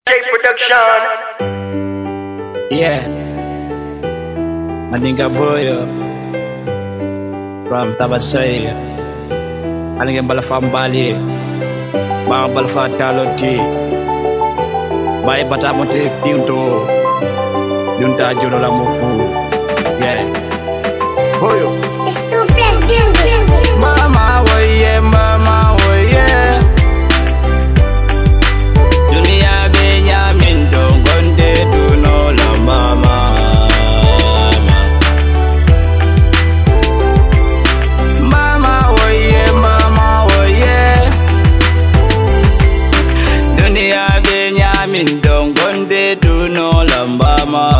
J Production. Yeah, Maninga Boyo from Tabasay. Aling Balafam Bali, Bang Balfa Taloti, Bay Batamote Tinto, Junta Jurola Muku. Yeah, Boyo. It's too fresh music. Mama, woye, mama, woye. Dunia Benjamin don't gonde to no la mama. Mama, woye, mama, woye. Dunia Benjamin don't gonde to no la mama.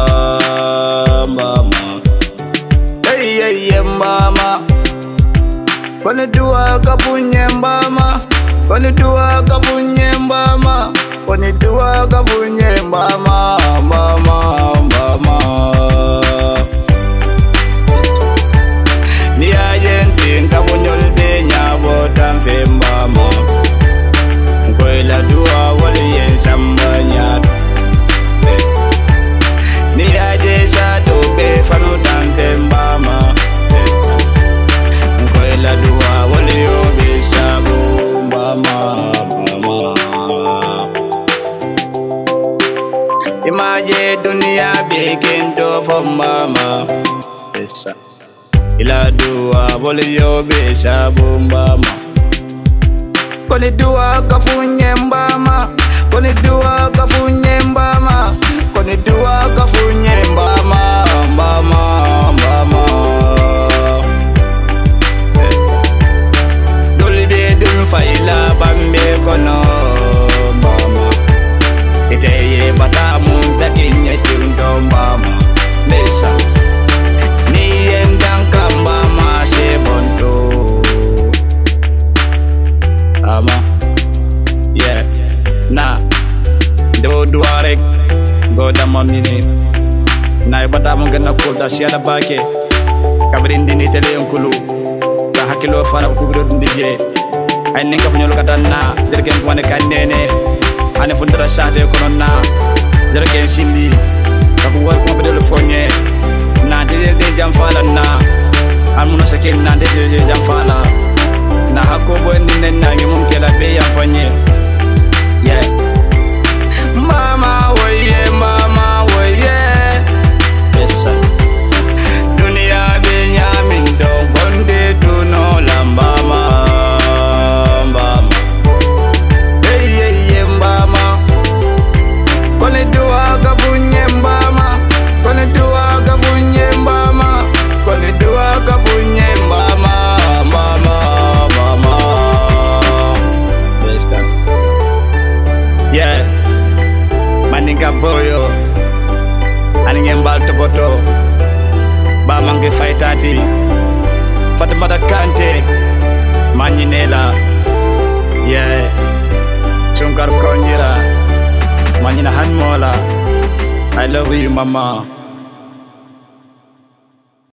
Hey, mama. Kone dua kapunye mbama, kone dua kapunye mbama, kone dua kapunye mbama, mbama. Ni ajentin kapunyol benya botan fe mbama. Kwela dua wali yen sambanya. Ni ajesa tobe fanu tan fe mbama. La dua wali yo bisabu mama. Imaje dunia bikin do for mama. Ila dua wali yo bisabu mama. Koni dua kafunye mbama, koni dua kafunye mbama, koni dua kafunye mbama, mbama. Faila bambe kono mama. Iteye batamu takinya tiundo mama. Mesa ni endang kambama sebonto. Ama yeah na do duarek goda mamini. Na batamu gana koda siada bake. Kabrindi ni tele yonkulu. Ta hakilo fara kubro ndije. Ay ninka funyol katana derken wane kanene ane fundra sate kono na derken sindi kabu war ko bedel fonye na de jam fala na amuna sakin na de jam fala na hako boy nen na ngi mum kela be yam fonye yeah mama woye mama woye esa dunia benyamin do bonde tu no lambama. Yeah, Maninga Boyo, aning balto boto, ba mange faitati, Fatimata Kante, Maninela, yeah, Chungar Konjira, Manina Hanmola, I love you, mama.